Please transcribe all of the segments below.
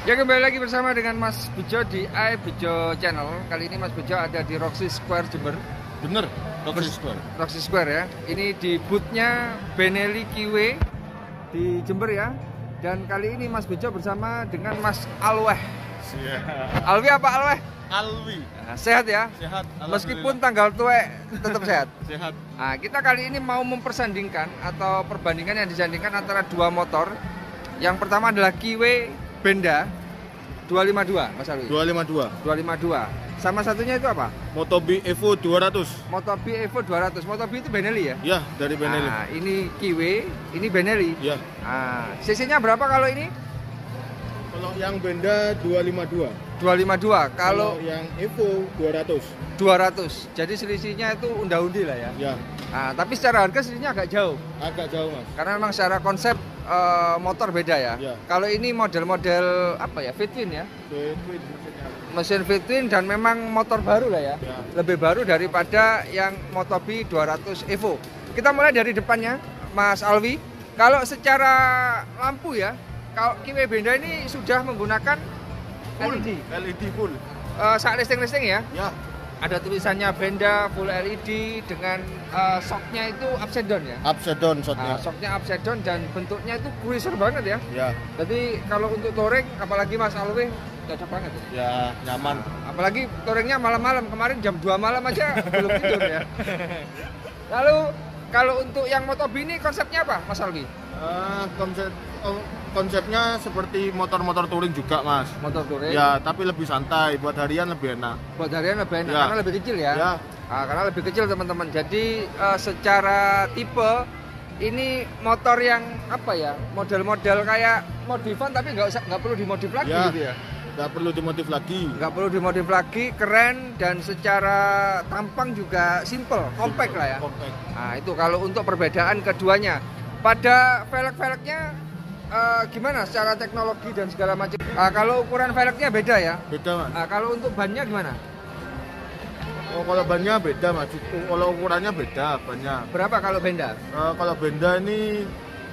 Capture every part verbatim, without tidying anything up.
Ya, kembali lagi bersama dengan Mas Bejo di I Bejo Channel. Kali ini Mas Bejo ada di Roxy Square Jember. Bener, Roxy Square. Roxy Square ya. Ini di boothnya Benelli Kiwe di Jember ya. Dan kali ini Mas Bejo bersama dengan Mas Alweh. Siap. Alwi apa Alweh? Alwi. Nah, sehat ya? Sehat. Meskipun tanggal tua tetap sehat. Sehat. Nah, kita kali ini mau mempersandingkan atau perbandingan yang disandingkan antara dua motor. Yang pertama adalah Kiwe Benda dua lima dua, Mas Alwi. dua lima dua. dua lima dua. Sama satunya itu apa? Motobi Evo dua ratus. Motobi Evo dua ratus. Motobi itu Benelli ya? Ya, dari Benelli. Nah, ini Kiwe, ini Benelli. Ya. Nah, cc-nya berapa kalau ini? Kalau yang Benda dua lima dua. dua lima dua. Kalau, Kalau yang Evo dua ratus. dua ratus. Jadi selisihnya itu unda-undi lah ya. Ya, Nah, tapi secara harga selisihnya agak jauh. agak jauh, Mas. Karena memang secara konsep uh, motor beda ya. Ya. Kalau ini model-model apa ya? Fit-twin ya. Between maksudnya. Mesin fit-twin dan memang motor baru lah ya. Ya. Lebih baru daripada yang Motobi dua ratus Evo. Kita mulai dari depannya, Mas Alwi. Kalau secara lampu ya, kalau Kiwe Benda ini sudah menggunakan L E D. L E D full. Uh, saat listing-listing ya. Ya. Ada tulisannya Benda full L E D dengan uh, shocknya itu upside down ya. Upside down shotnya. Nah, shocknya upside down dan bentuknya itu cruiser banget ya. Ya. Jadi kalau untuk touring, apalagi Mas Alwi, cocok banget ya. Ya, nyaman. Apalagi touringnya malam-malam, kemarin jam dua malam aja belum tidur ya. Lalu kalau untuk yang Motobi ini konsepnya apa, Mas Alwi? Uh, konsep oh, konsepnya seperti motor-motor touring juga, Mas. Motor touring. Ya, tapi lebih santai, buat harian lebih enak. Buat harian lebih enak Ya. karena lebih kecil ya. Ya. Nah, karena lebih kecil teman-teman. Jadi uh, secara tipe ini motor yang apa ya? Model-model kayak modifan tapi nggak usah nggak perlu dimodif lagi Ya. gitu ya. Nggak perlu dimodif lagi. Nggak perlu dimodif lagi, keren dan secara tampang juga simple, compact lah ya. Compact. Nah, itu kalau untuk perbedaan keduanya. Pada velg-velgnya eh, gimana secara teknologi dan segala macam. Ah, kalau ukuran velgnya beda ya. Beda, Mas. Ah, kalau untuk bannya gimana? Oh, kalau bannya beda, Mas. Kalau ukurannya beda bannya. Berapa kalau Benda? Eh, kalau Benda ini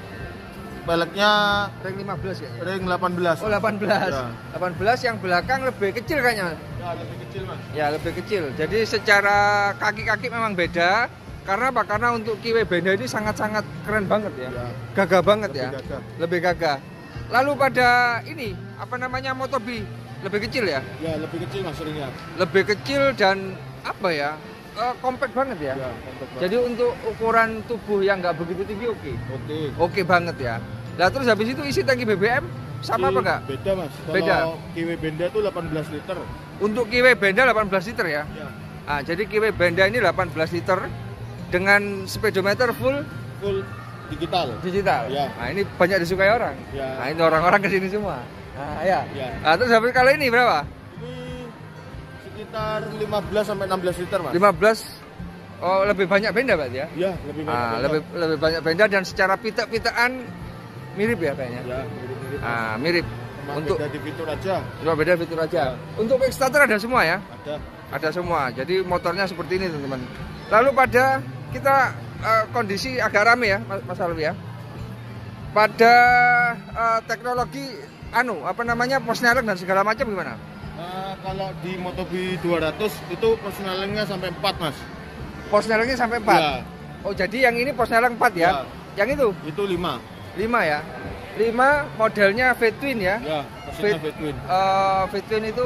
peleknya Ring lima belas ya? ring delapan belas. Oh, delapan belas. Ya. delapan belas yang belakang lebih kecil kayaknya. Ya, lebih kecil, Mas. Ya, lebih kecil. Jadi secara kaki-kaki memang beda. Karena apa? Karena untuk Kiwe Benda ini sangat-sangat keren banget ya. Ya. Gagah banget Lebih ya. gagah. Lebih gagah. Lalu pada ini, apa namanya Motobi? Lebih kecil ya? Ya, lebih kecil, Mas, ringnya. Lebih kecil dan apa ya? Eh, compact banget ya. Ya, compact banget. Jadi untuk ukuran tubuh yang nggak begitu tinggi oke. Oke. Oke banget ya. Nah, terus habis itu isi tangki B B M sama apa Isi enggak? Beda, Mas. Kalau Beda. Kiwi Benda itu delapan belas liter. Untuk Kiwe Benda delapan belas liter ya. Ya. Nah, jadi Kiwe Benda ini delapan belas liter dengan speedometer full Full digital. digital. Ya. Nah, ini banyak disukai orang. Ya. Nah, ini orang-orang kesini semua. Nah, ya. Ya. Nah, terus habis kalau ini berapa? Ini sekitar lima belas sampai enam belas liter, Mas. lima belas. Oh, lebih banyak Benda berarti ya? Ya, lebih banyak. Ah, Benda. lebih lebih banyak Benda dan secara pita-pitaan mirip ya kayaknya. Ya, mirip-mirip. Ah, mirip. Cuma Untuk beda di fitur aja. cuma beda fitur aja. Ya. Untuk kickstarter ada semua ya? Ada. Ada semua. Jadi motornya seperti ini, teman-teman. Lalu pada kita eh, kondisi agak rame ya, Mas Mas Alwi ya. Pada eh, teknologi anu, apa namanya? Posneleng dan segala macam gimana? Nah, kalau di Motobi dua ratus itu personalingnya sampai empat, Mas. Posnelengnya sampai empat. Ya, Oh, jadi yang ini posneleng empat ya? Ya. Yang itu itu lima. lima ya. lima modelnya V-twin ya. Ya, Fit- mesinnya Between. Eh, V-twin itu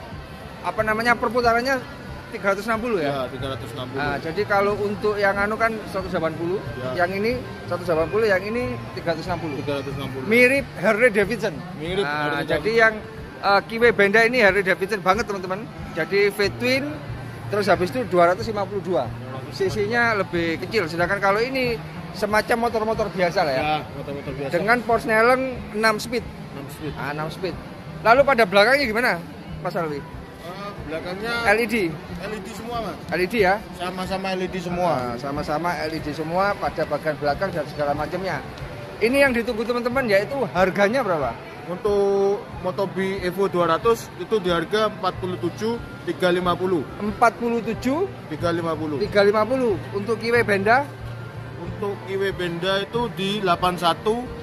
apa namanya? Perputarannya tiga ratus enam puluh ya. Ya, tiga ratus enam puluh. Nah, jadi kalau untuk yang anu kan seratus delapan puluh, Ya. yang ini seratus delapan puluh, yang ini tiga ratus enam puluh. tiga ratus enam puluh. Mirip Harley Davidson. Mirip Nah, Harley jadi Davidson. yang uh, Kiwe Benda ini Harley Davidson banget, teman-teman. Jadi V-twin terus habis itu dua ratus lima puluh dua. Cc-nya lebih kecil, sedangkan kalau ini semacam motor-motor biasa lah ya. Ya, motor-motor biasa. Dengan Porsche-Snellen enam speed. enam speed. Ah, enam speed. Lalu pada belakangnya gimana, Mas Alwi? Eh, belakangnya L E D. L E D semua, Mas. L E D ya. Sama-sama L E D semua. Nah, sama-sama L E D semua pada bagian belakang dan segala macamnya. Ini yang ditunggu teman-teman yaitu harganya berapa? Untuk Motobi Evo dua ratus itu di harga empat puluh tujuh ribu tiga ratus lima puluh. empat puluh tujuh tiga ratus lima puluh. tiga ratus lima puluh. Untuk Kiwe Benda Untuk Kiwe Benda itu di delapan puluh satu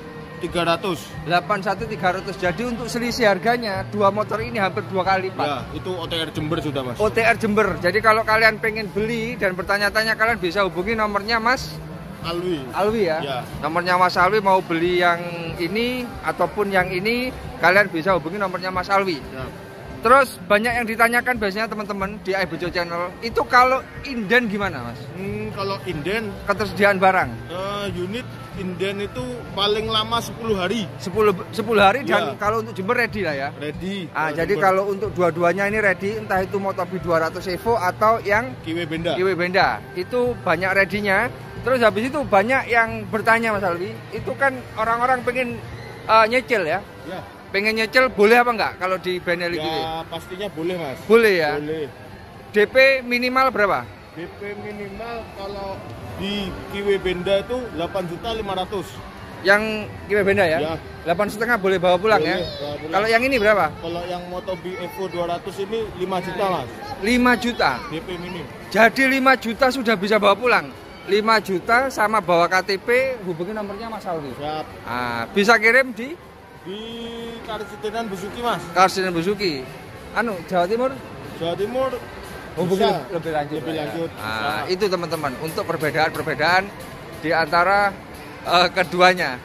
tiga ratus. delapan puluh satu tiga ratus. Jadi untuk selisih harganya dua motor ini hampir dua kali lipat. Ya, itu O T R Jember sudah, Mas. O T R Jember. Jadi kalau kalian pengen beli dan bertanya-tanya, kalian bisa hubungi nomornya Mas Alwi. Alwi ya. Ya. Nomornya Mas Alwi, mau beli yang ini ataupun yang ini, kalian bisa hubungi nomornya Mas Alwi. Ya. Terus banyak yang ditanyakan biasanya teman-teman di iBejo Channel, itu kalau inden gimana, Mas? Hmm, kalau inden Ketersediaan barang. uh, unit inden itu paling lama sepuluh hari. sepuluh sepuluh hari dan Ya. kalau untuk Jember ready lah ya. Ready. Ah, Kalau jadi Jember. kalau untuk dua-duanya ini ready, entah itu Motobi dua ratus Evo atau yang K W Benda. K W Benda, itu banyak ready-nya. Terus habis itu banyak yang bertanya, Mas Alwi, itu kan orang-orang pengen uh, nyicil ya. Ya. Pengen nyicil boleh apa enggak kalau di Benelli Ya, gini? pastinya boleh, Mas. Boleh ya. Boleh. D P minimal berapa? D P minimal kalau di K W Benda itu delapan juta lima ratus. Yang K W Benda ya? Ya. delapan setengah boleh bawa pulang Boleh, ya? bawa pulang. Kalau yang ini berapa? Kalau yang Motobi Evo dua ratus ini lima juta, Mas. lima juta. D P minim. Jadi lima juta sudah bisa bawa pulang. lima juta sama bawa K T P, hubungi nomornya Mas Alwi. Siap. Ah, bisa kirim di Di Karsitenan Besuki, Mas. Karsinan Besuki. Anu, Jawa Timur Jawa Timur hubungi bisa. lebih lanjut. Lebih lah ya. lanjut. Ah, Bisa. itu teman-teman untuk perbedaan-perbedaan di antara eh, keduanya.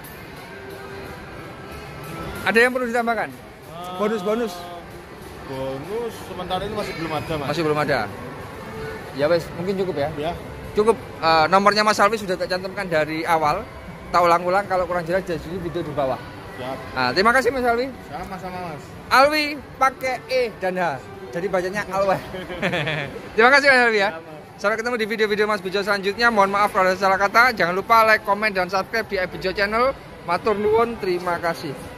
Ada yang perlu ditambahkan? Ah, Bonus-bonus? Bonus sementara ini masih belum ada, Mas. Masih belum ada. Ya wes, mungkin cukup ya. Ya. Cukup. eh, nomornya Mas Alwi sudah tak cantumkan dari awal. Tak ulang-ulang, kalau kurang jelas jadi video di bawah. Siap. Nah, terima kasih Mas Alwi. Sama-sama, Mas. Alwi pakai E dan H. Jadi bacanya Alwi. Terima kasih Mas Alwi ya. Sampai ketemu di video-video Mas Bejo selanjutnya. Mohon maaf kalau ada salah kata. Jangan lupa like, komen, dan subscribe di iBejo Channel. Matur nuwun, terima kasih.